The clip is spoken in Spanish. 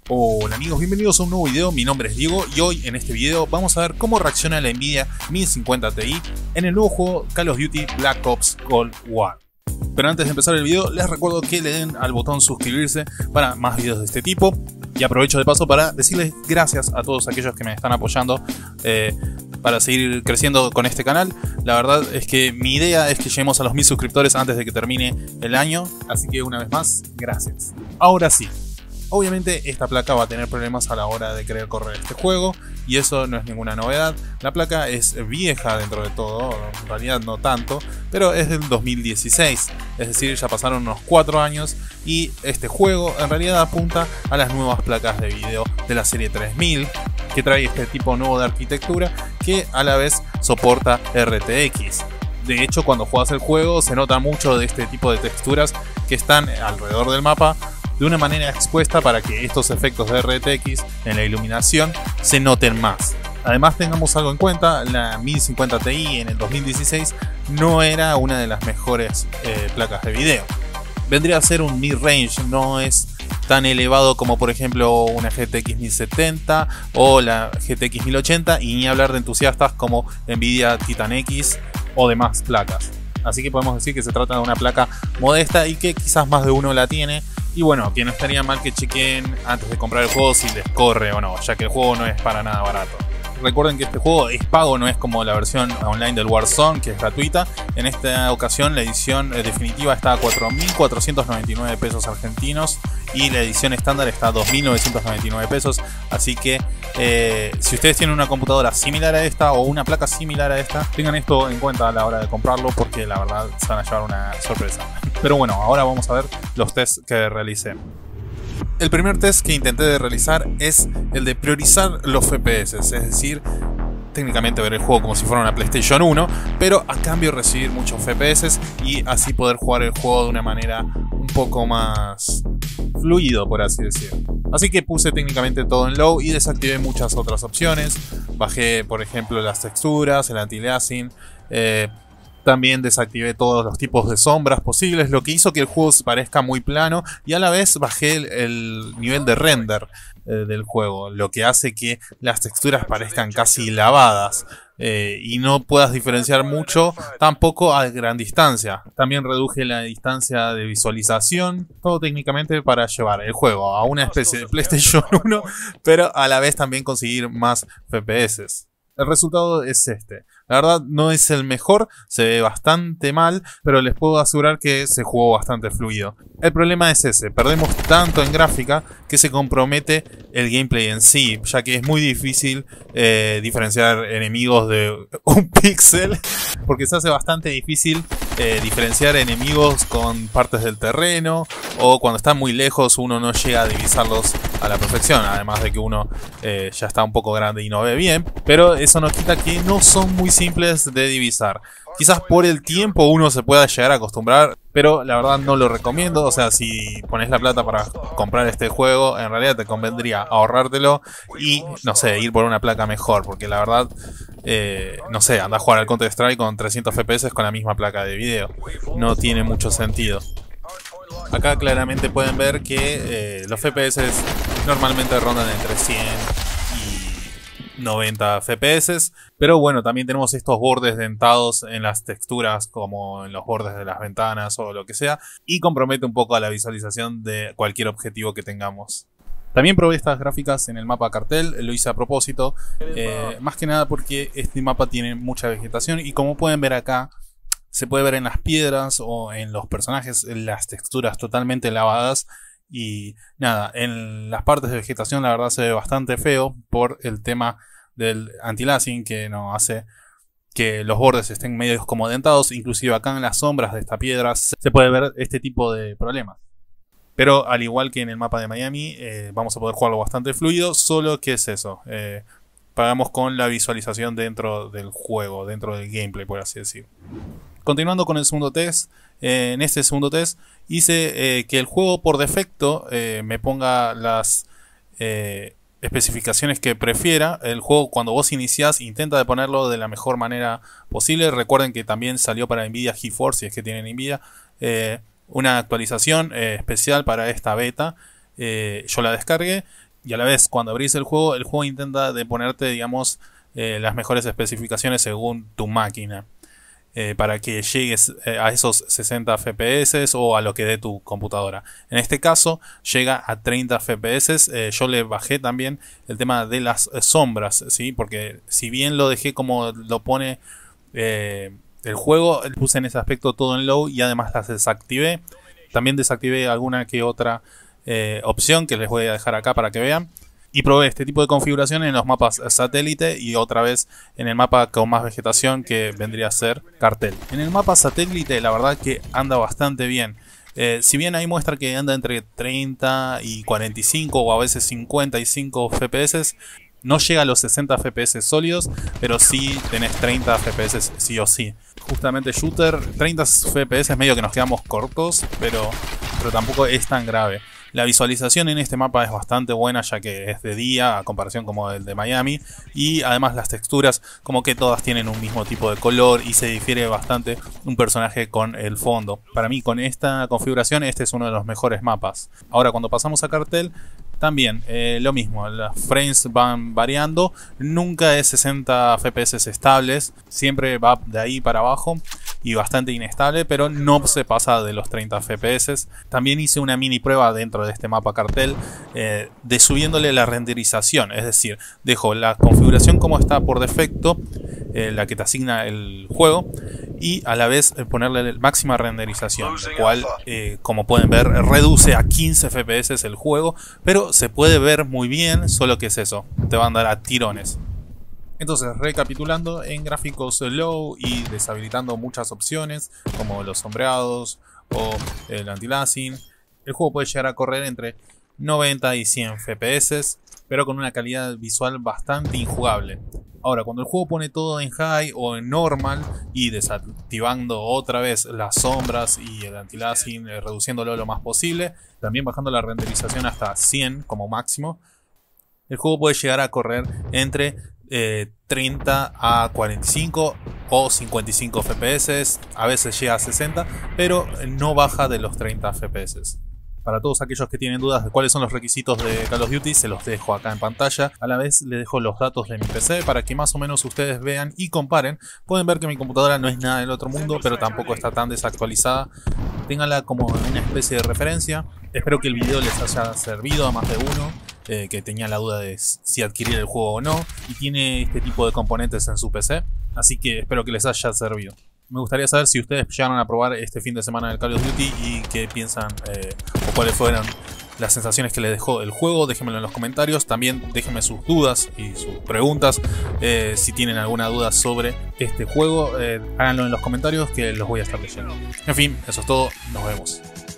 Hola amigos, bienvenidos a un nuevo video. Mi nombre es Diego y hoy en este video vamos a ver cómo reacciona la Nvidia 1050 Ti en el nuevo juego Call of Duty Black Ops Cold War. Pero antes de empezar el video les recuerdo que le den al botón suscribirse para más videos de este tipo. Y aprovecho de paso para decirles gracias a todos aquellos que me están apoyando para seguir creciendo con este canal. La verdad es que mi idea es que lleguemos a los 1000 suscriptores antes de que termine el año. Así que una vez más, gracias. Ahora sí. Obviamente esta placa va a tener problemas a la hora de querer correr este juego y eso no es ninguna novedad. La placa es vieja dentro de todo, en realidad no tanto, pero es del 2016, es decir, ya pasaron unos 4 años y este juego en realidad apunta a las nuevas placas de video de la serie 3000 que trae este tipo nuevo de arquitectura que a la vez soporta RTX. De hecho, cuando juegas el juego se nota mucho de este tipo de texturas que están alrededor del mapa de una manera expuesta para que estos efectos de RTX en la iluminación se noten más. Además tengamos algo en cuenta, la 1050 Ti en el 2016 no era una de las mejores placas de video. Vendría a ser un mid-range, no es tan elevado como por ejemplo una GTX 1070 o la GTX 1080 y ni hablar de entusiastas como Nvidia Titan X o demás placas. Así que podemos decir que se trata de una placa modesta y que quizás más de uno la tiene. Y bueno, que no estaría mal que chequen antes de comprar el juego si les corre o no, ya que el juego no es para nada barato. Recuerden que este juego es pago, no es como la versión online del Warzone, que es gratuita. En esta ocasión la edición definitiva está a 4.499 pesos argentinos y la edición estándar está a 2.999 pesos. Así que si ustedes tienen una computadora similar a esta o una placa similar a esta, tengan esto en cuenta a la hora de comprarlo porque la verdad se van a llevar una sorpresa. Pero bueno, ahora vamos a ver los tests que realicé. El primer test que intenté de realizar es el de priorizar los FPS, es decir, técnicamente ver el juego como si fuera una PlayStation 1, pero a cambio recibir muchos FPS y así poder jugar el juego de una manera un poco más fluido, por así decir. Así que puse técnicamente todo en low y desactivé muchas otras opciones. Bajé, por ejemplo, las texturas, el anti-aliasing. También desactivé todos los tipos de sombras posibles, lo que hizo que el juego se parezca muy plano y a la vez bajé el nivel de render del juego, lo que hace que las texturas parezcan casi lavadas y no puedas diferenciar mucho tampoco a gran distancia. También reduje la distancia de visualización, todo técnicamente para llevar el juego a una especie de PlayStation 1, pero a la vez también conseguir más FPS. El resultado es este. La verdad no es el mejor, se ve bastante mal, pero les puedo asegurar que se jugó bastante fluido. El problema es ese, perdemos tanto en gráfica que se compromete el gameplay en sí, ya que es muy difícil diferenciar enemigos de un píxel, porque se hace bastante difícil diferenciar enemigos con partes del terreno, o cuando están muy lejos uno no llega a divisarlos a la perfección, además de que uno ya está un poco grande y no ve bien, pero eso no quita que no son muy simples de divisar. Quizás por el tiempo uno se pueda llegar a acostumbrar, pero la verdad no lo recomiendo. O sea, si pones la plata para comprar este juego, en realidad te convendría ahorrártelo y, no sé, ir por una placa mejor, porque la verdad, no sé, anda a jugar al Counter Strike con 300 FPS con la misma placa de video. No tiene mucho sentido. Acá claramente pueden ver que los FPS normalmente rondan entre 100 y 90 FPS, pero bueno, también tenemos estos bordes dentados en las texturas como en los bordes de las ventanas o lo que sea, y compromete un poco a la visualización de cualquier objetivo que tengamos. También probé estas gráficas en el mapa cartel, lo hice a propósito, más que nada porque este mapa tiene mucha vegetación y como pueden ver acá, se puede ver en las piedras o en los personajes las texturas totalmente lavadas. Y nada, en las partes de vegetación la verdad se ve bastante feo por el tema del anti-aliasing que no hace que los bordes estén medios como dentados. Inclusive acá en las sombras de esta piedra se puede ver este tipo de problemas. Pero al igual que en el mapa de Miami vamos a poder jugarlo bastante fluido, solo que es eso. Pagamos con la visualización dentro del juego, dentro del gameplay, por así decir. Continuando con el segundo test, en este segundo test hice que el juego por defecto me ponga las especificaciones que prefiera. El juego cuando vos iniciás intenta de ponerlo de la mejor manera posible. Recuerden que también salió para Nvidia GeForce, si es que tienen Nvidia, una actualización especial para esta beta. Yo la descargué Y a la vez, cuando abrís el juego intenta de ponerte, digamos, las mejores especificaciones según tu máquina. Para que llegues a esos 60 FPS o a lo que dé tu computadora. En este caso llega a 30 FPS. Yo le bajé también el tema de las sombras, ¿sí? Porque si bien lo dejé como lo pone el juego, puse en ese aspecto todo en low y además las desactivé. También desactivé alguna que otra opción que les voy a dejar acá para que vean. Y probé este tipo de configuración en los mapas satélite y otra vez en el mapa con más vegetación que vendría a ser cartel. En el mapa satélite la verdad que anda bastante bien. Si bien ahí muestra que anda entre 30 y 45 o a veces 55 FPS, no llega a los 60 FPS sólidos, pero sí tenés 30 FPS sí o sí. Justamente shooter, 30 FPS medio que nos quedamos cortos, pero tampoco es tan grave. La visualización en este mapa es bastante buena, ya que es de día a comparación como el de Miami, y además las texturas como que todas tienen un mismo tipo de color y se difiere bastante un personaje con el fondo. Para mí con esta configuración este es uno de los mejores mapas. Ahora cuando pasamos a cartel también lo mismo, las frames van variando, nunca es 60 FPS estables, siempre va de ahí para abajo y bastante inestable, pero no se pasa de los 30 FPS. También hice una mini prueba dentro de este mapa cartel de subiéndole la renderización, es decir, dejo la configuración como está por defecto, la que te asigna el juego, y a la vez ponerle la máxima renderización, lo cual como pueden ver reduce a 15 FPS el juego, pero se puede ver muy bien, solo que es eso, te va a andar a tirones. Entonces, recapitulando, en gráficos low y deshabilitando muchas opciones como los sombreados o el anti-aliasing, el juego puede llegar a correr entre 90 y 100 FPS, pero con una calidad visual bastante injugable. Ahora, cuando el juego pone todo en high o en normal y desactivando otra vez las sombras y el anti-aliasing, reduciéndolo lo más posible, también bajando la renderización hasta 100 como máximo, el juego puede llegar a correr entre 30 a 45 o 55 FPS, a veces llega a 60, pero no baja de los 30 FPS. Para todos aquellos que tienen dudas de cuáles son los requisitos de Call of Duty, se los dejo acá en pantalla. A la vez les dejo los datos de mi PC para que más o menos ustedes vean y comparen. Pueden ver que mi computadora no es nada del otro mundo, pero tampoco está tan desactualizada. Ténganla como una especie de referencia. Espero que el video les haya servido a más de uno que tenía la duda de si adquirir el juego o no, y tiene este tipo de componentes en su PC, así que espero que les haya servido. Me gustaría saber si ustedes llegaron a probar este fin de semana del Call of Duty y qué piensan o cuáles fueron las sensaciones que les dejó el juego. Déjenmelo en los comentarios. También déjenme sus dudas y sus preguntas. Si tienen alguna duda sobre este juego, háganlo en los comentarios que los voy a estar leyendo. En fin, eso es todo. Nos vemos.